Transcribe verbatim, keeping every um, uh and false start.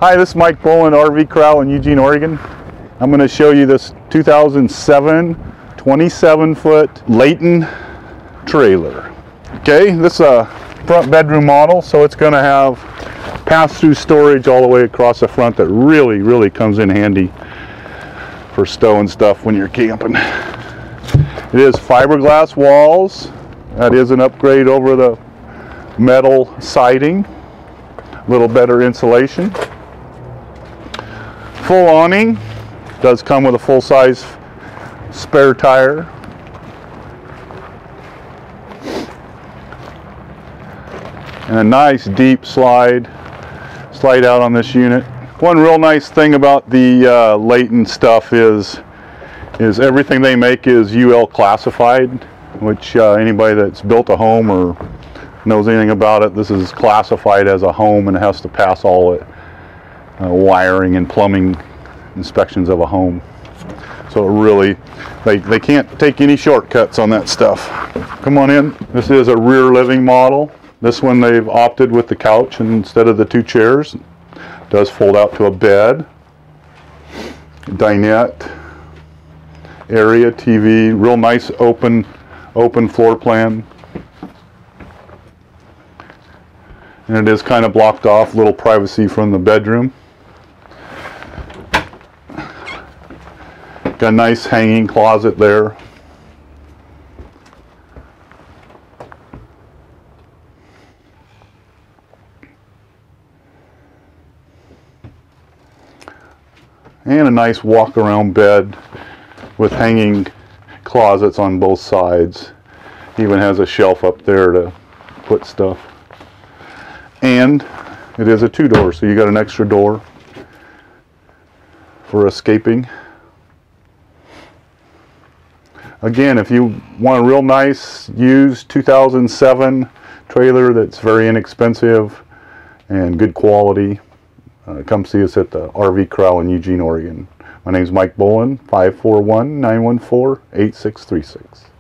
Hi, this is Mike Boland, R V Corral in Eugene, Oregon. I'm going to show you this two thousand seven twenty-seven foot Layton trailer. Okay, this is a front bedroom model, so it's going to have pass-through storage all the way across the front that really, really comes in handy for stowing stuff when you're camping. It is fiberglass walls. That is an upgrade over the metal siding. A little better insulation. Full awning. Does come with a full-size spare tire. And a nice deep slide. Slide out on this unit. One real nice thing about the uh, Layton stuff is, is everything they make is U L classified, which uh, anybody that's built a home or knows anything about it, this is classified as a home and it has to pass all it. Uh, wiring and plumbing inspections of a home. So it really, they, they can't take any shortcuts on that stuff. Come on in. This is a rear living model. This one they've opted with the couch instead of the two chairs. It does fold out to a bed. Dinette area, T V, real nice open, open floor plan. And it is kind of blocked off, little privacy from the bedroom. Got a nice hanging closet there. And a nice walk around bed with hanging closets on both sides. Even has a shelf up there to put stuff. And it is a two-door, so you got an extra door for escaping. Again, if you want a real nice used two thousand seven trailer that's very inexpensive and good quality, uh, come see us at the R V Corral in Eugene, Oregon. My name is Mike Boland, five four one, nine one four, eight six three six.